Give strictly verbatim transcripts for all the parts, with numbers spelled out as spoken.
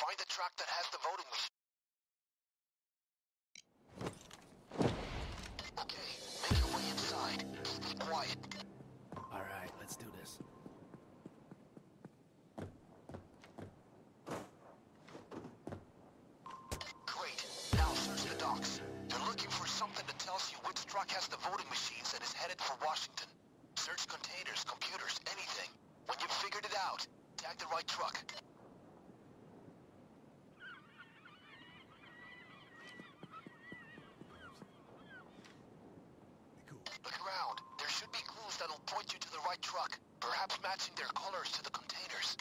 Find the truck that has the voting machine. Okay, make your way inside. Be quiet. All right, let's do this. Great. Now search the docks. You're looking for something that tells you which truck has the voting machines and is headed for Washington. Search containers, computers, anything. When you've figured it out, tag the right truck. Look around. There should be clues that'll point you to the right truck, perhaps matching their colors to the containers.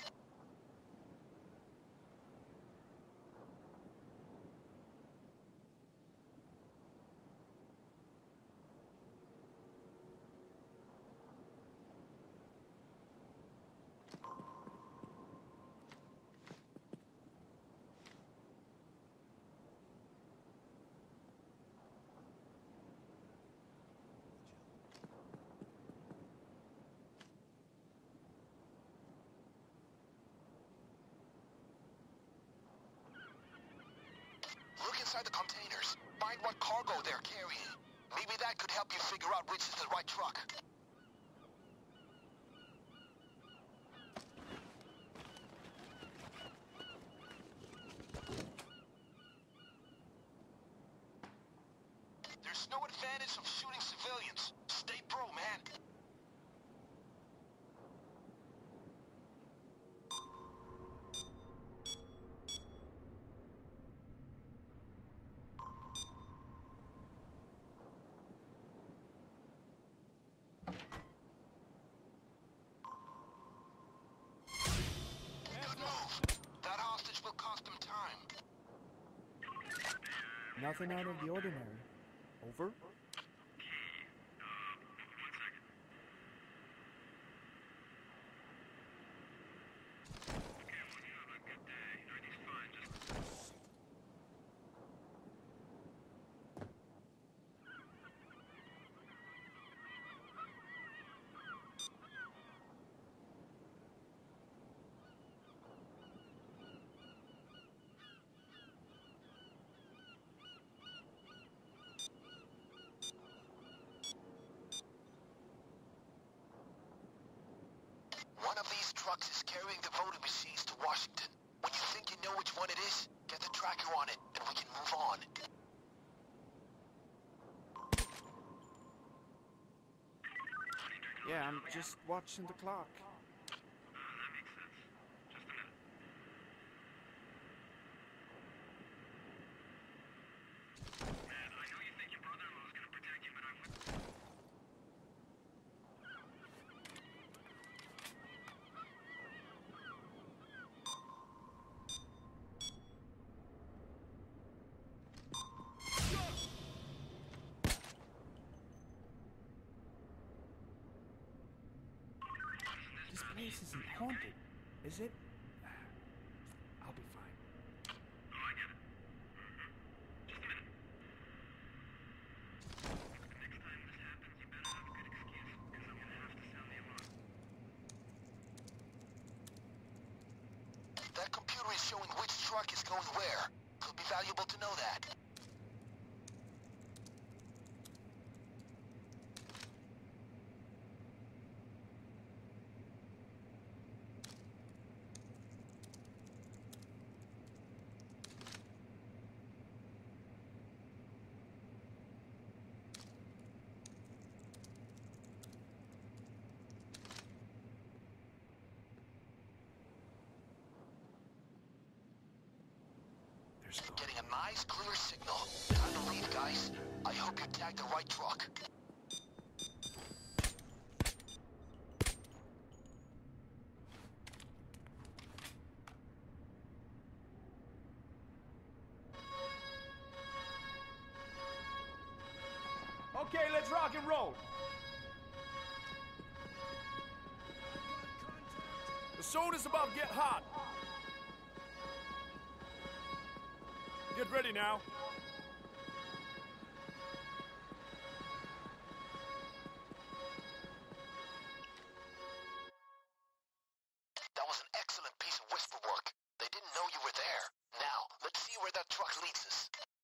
Look inside the containers. Find what cargo they're carrying. Maybe that could help you figure out which is the right truck. There's no advantage of shooting civilians. Stay pro, man. Good move. That hostage will cost them time. Nothing out of the ordinary. Over? One of these trucks is carrying the voting machines to Washington. When you think you know which one it is, get the tracker on it, and we can move on. Yeah, I'm just watching the clock. This place isn't haunted, is it? I'll be fine. Oh, I get it. Mm-hmm. Just a minute. Next time this happens, you better have a good excuse, because I'm gonna have to sound the alarm. That computer is showing which truck is going where. Could be valuable to know that. There's no... Getting a nice, clear signal. Time to leave, guys. I hope you tagged the right truck. Okay, let's rock and roll. The soda's about to get hot. Get ready now. That was an excellent piece of whisper work. They didn't know you were there. Now, let's see where that truck leads us.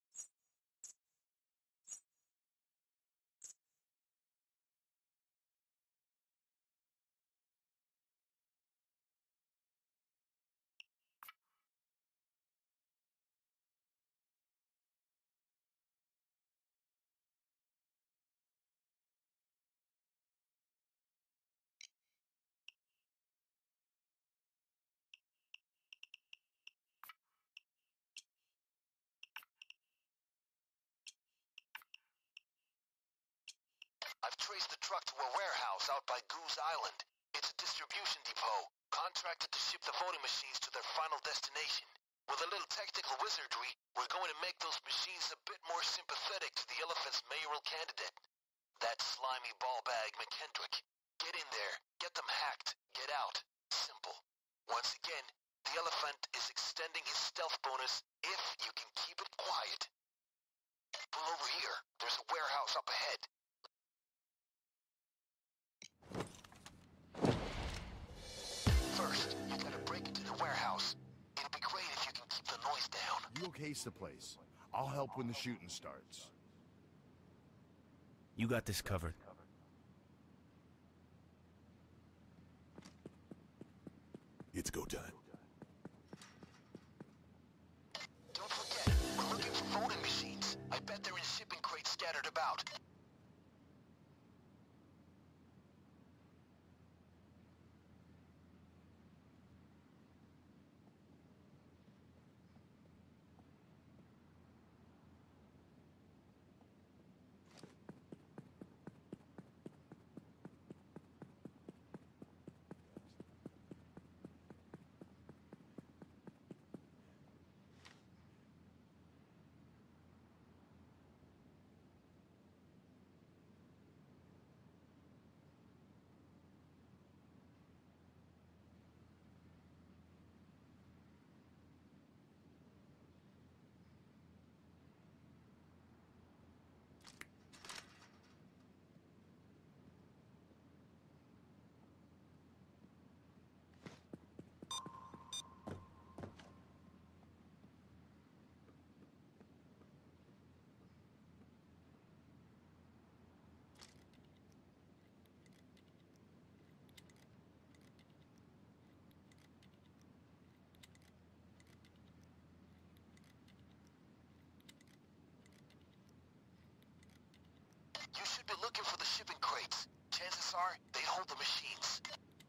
I've traced the truck to a warehouse out by Goose Island. It's a distribution depot, contracted to ship the voting machines to their final destination. With a little technical wizardry, we're going to make those machines a bit more sympathetic to the elephant's mayoral candidate. That slimy ballbag McKendrick. Get in there, get them hacked, get out. Simple. Once again, the elephant is extending his stealth bonus if you can keep it quiet. Pull over here. There's a warehouse up ahead. First, you gotta break into the warehouse. It'd be great if you can keep the noise down. You case the place. I'll help when the shooting starts. You got this covered. It's go time. Don't forget, we're looking for voting machines. I bet they're in shipping crates scattered about. You should be looking for the shipping crates. Chances are, they hold the machines.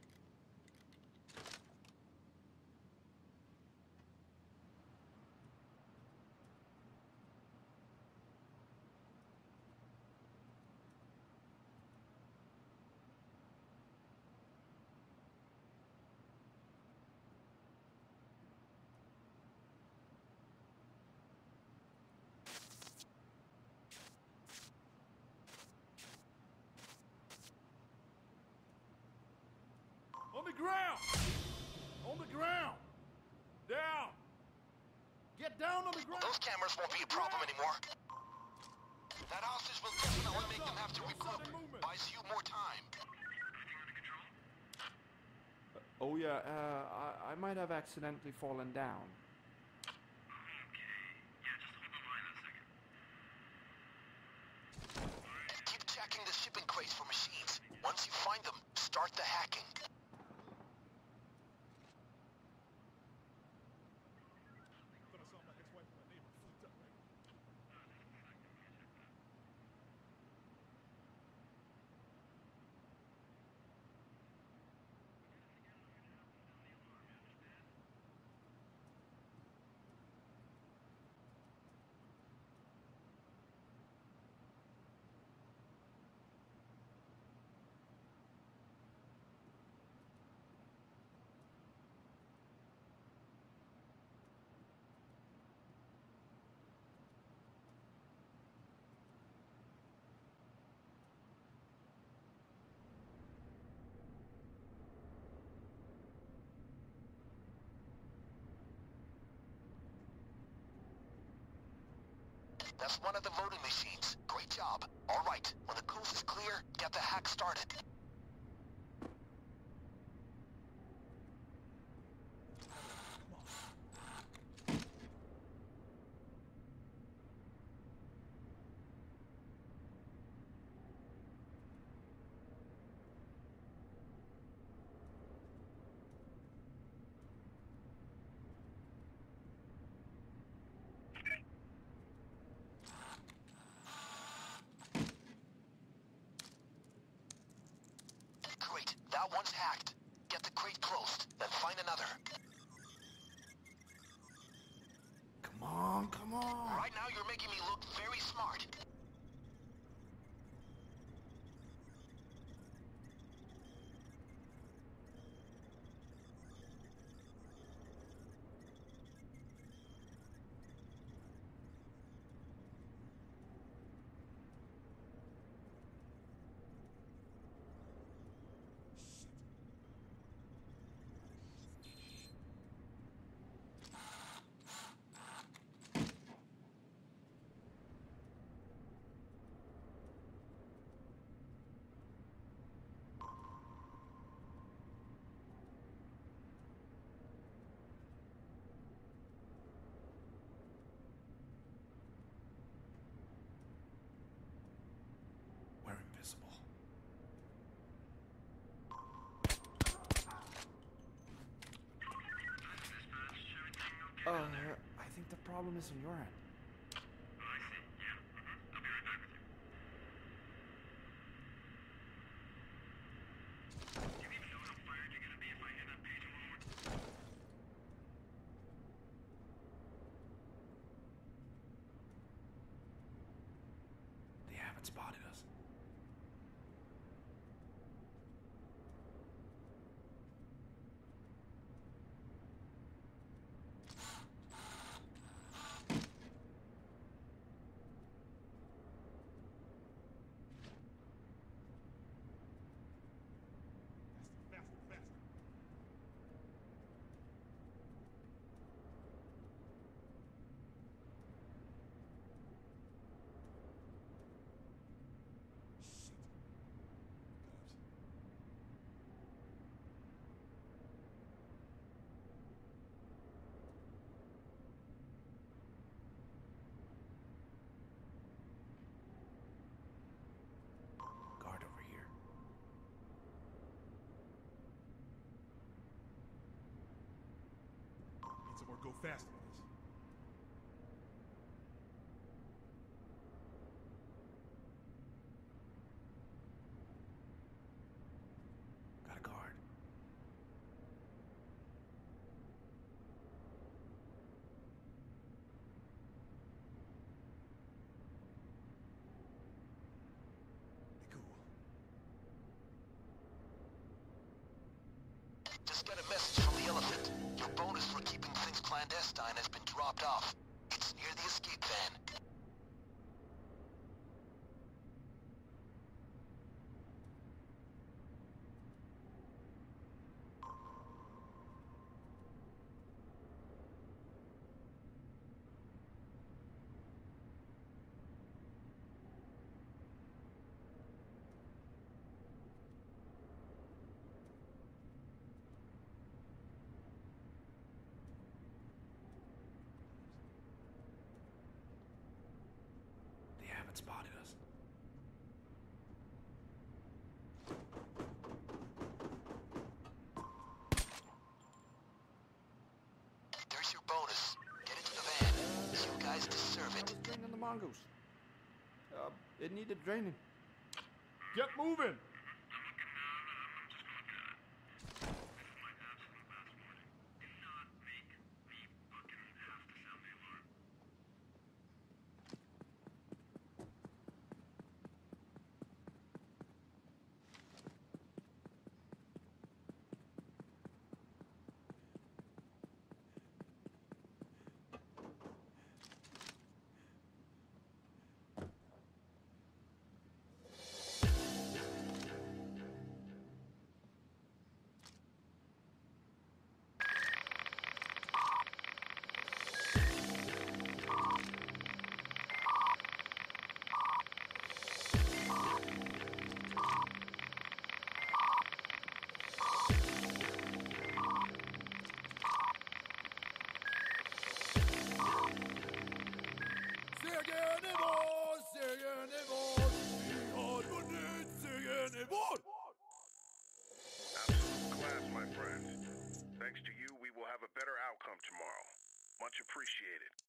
On the ground! On the ground! Down! Get down on the ground! Those cameras won't be a problem anymore. That hostage will definitely make them have to regroup. Buys you more time. Oh yeah, uh, I, I might have accidentally fallen down. Keep checking the shipping crates for machines. Once you find them, start the hacking. That's one of the voting machines. Great job. All right, when the coast is clear, get the hack started. Great. That one's hacked. Get the crate closed, then find another. Come on, come on. Right now, you're making me look very smart. We're invisible. Uh, I think the problem is on your end. Oh, I see. Yeah. Mm-hmm. I'll be right back with you. Do you even know how fired you're gonna be if I hear that paging one more time? They haven't spotted us. Faster, faster. Guard over here. Need some more go fast on this. Got a guard. Be cool. Just got a message from the elephant. Your bonus for keeping things clandestine has been dropped off. It's near the escape van. They haven't spotted us. There's your bonus. Get into the van. You guys deserve I it. was draining the mongoose. Uh, it needed draining. Get moving! I'm looking now. I'm just gonna look at it. This is my absolute last warning. Do not make me fucking have to sound the alarm. Absolute class, my friends. Thanks to you, we will have a better outcome tomorrow. Much appreciated.